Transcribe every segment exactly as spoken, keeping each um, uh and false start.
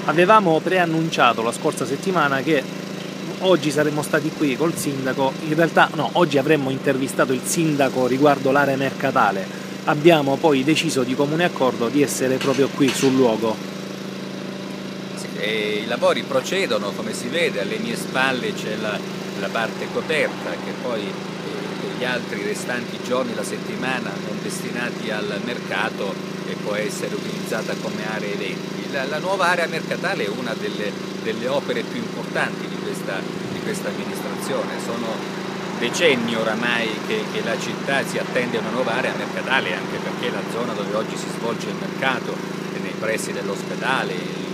Avevamo preannunciato la scorsa settimana che oggi saremmo stati qui col sindaco, in realtà no, oggi avremmo intervistato il sindaco riguardo l'area mercatale, abbiamo poi deciso di comune accordo di essere proprio qui sul luogo. Sì, e i lavori procedono, come si vede, alle mie spalle c'è la, la parte coperta che poi eh, gli altri restanti giorni della settimana non destinati al mercato e può essere utilizzata come area eventi. La, la nuova area mercatale è una delle, delle opere più importanti di questa, di questa amministrazione. Sono decenni oramai che, che la città si attende una nuova area mercatale, anche perché la zona dove oggi si svolge il mercato è nei pressi dell'ospedale,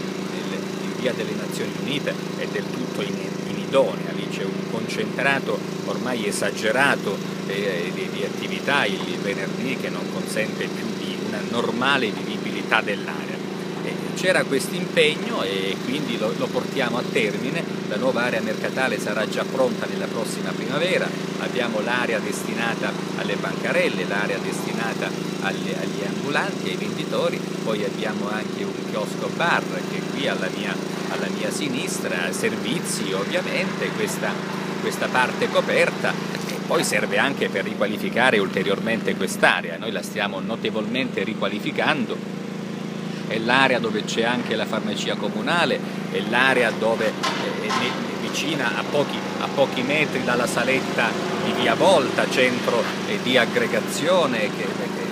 in via delle Nazioni Unite, è del tutto inidonea. Lì c'è un concentrato ormai esagerato eh, di, di attività il venerdì che non consente più di una normale vivibilità dell'area. C'era questo impegno e quindi lo, lo portiamo a termine. La nuova area mercatale sarà già pronta nella prossima primavera. Abbiamo l'area destinata alle bancarelle, l'area destinata agli, agli ambulanti, ai venditori, poi abbiamo anche un chiosco bar che è qui alla mia, alla mia sinistra, servizi ovviamente, questa, questa parte coperta. Poi serve anche per riqualificare ulteriormente quest'area. Noi la stiamo notevolmente riqualificando. È l'area dove c'è anche la farmacia comunale, è l'area dove è vicina a pochi, a pochi metri dalla saletta di Via Volta, centro di aggregazione che, che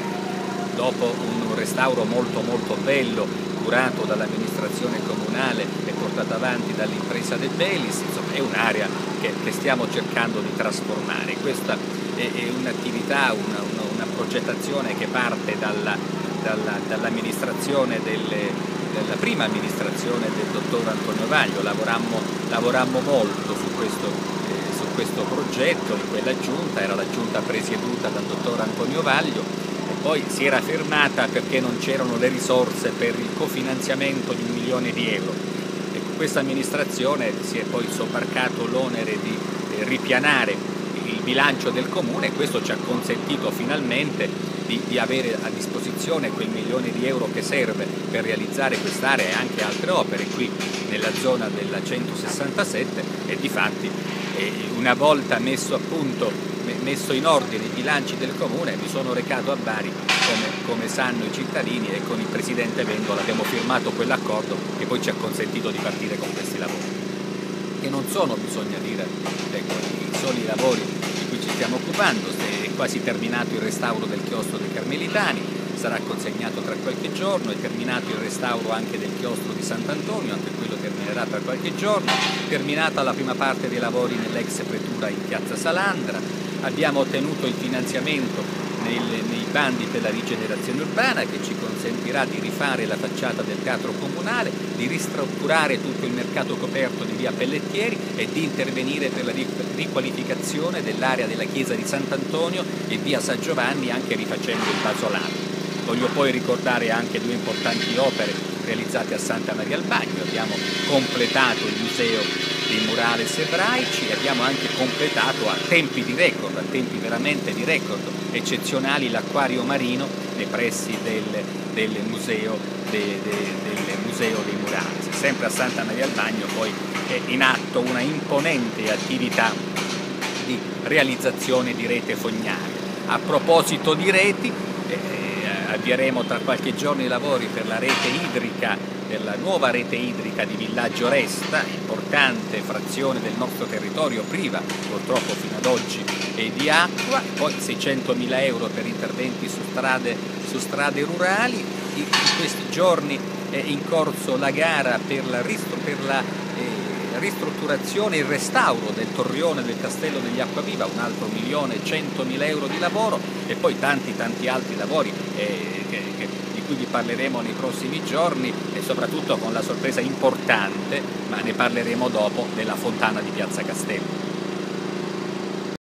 dopo un restauro molto molto bello curato dall'amministrazione comunale e portato avanti dall'impresa De Bellis, insomma è un'area che, che stiamo cercando di trasformare. Questa è, è un'attività, una, una, una progettazione che parte dalla dall'amministrazione delle, della prima amministrazione del dottor Antonio Vaglio. Lavorammo, lavorammo molto su questo, eh, su questo progetto, in quella giunta, era la giunta presieduta dal dottor Antonio Vaglio e poi si era fermata perché non c'erano le risorse per il cofinanziamento di un milione di euro. E con questa amministrazione si è poi sobbarcato l'onere di eh, ripianare il bilancio del comune e questo ci ha consentito finalmente Di, di avere a disposizione quel milione di euro che serve per realizzare quest'area e anche altre opere qui nella zona della centosessantasette e difatti eh, una volta messo a punto, messo in ordine i bilanci del comune mi sono recato a Bari come, come sanno i cittadini e con il presidente Vendola abbiamo firmato quell'accordo che poi ci ha consentito di partire con questi lavori che non sono, bisogna dire, ecco, i soli lavori di cui ci stiamo occupando. È quasi terminato il restauro del chiostro dei Carmelitani, sarà consegnato tra qualche giorno, è terminato il restauro anche del chiostro di Sant'Antonio, anche quello terminerà tra qualche giorno, terminata la prima parte dei lavori nell'ex pretura in piazza Salandra, abbiamo ottenuto il finanziamento nei, nei bandi per la rigenerazione urbana che ci consentirà di rifare la facciata del teatro comunale, di ristrutturare tutto il mercato coperto di via Pellettieri e di intervenire per la riqualificazione dell'area della chiesa di Sant'Antonio e via San Giovanni anche rifacendo il basolare. Voglio poi ricordare anche due importanti opere realizzate a Santa Maria al Bagno, abbiamo completato il museo dei murales ebraici e abbiamo anche completato a tempi di record, a tempi veramente di record eccezionali l'acquario marino nei pressi del, del, museo, de, de, del museo dei murales. Sempre a Santa Maria al Bagno poi è in atto una imponente attività di realizzazione di rete fognaria. A proposito di reti, eh, avvieremo tra qualche giorno i lavori per la rete idrica, per la nuova rete idrica di Villaggio Resta, importante frazione del nostro territorio, priva purtroppo fino ad oggi eh, di acqua, poi seicentomila euro per interventi su strade, su strade rurali. In, in questi giorni è in corso la gara per la, per la eh, ristrutturazione e il restauro del torrione del Castello degli Acquaviva, un altro milione e centomila euro di lavoro e poi tanti tanti altri lavori eh, che, che, di cui vi parleremo nei prossimi giorni e soprattutto con la sorpresa importante, ma ne parleremo dopo, della fontana di Piazza Castello.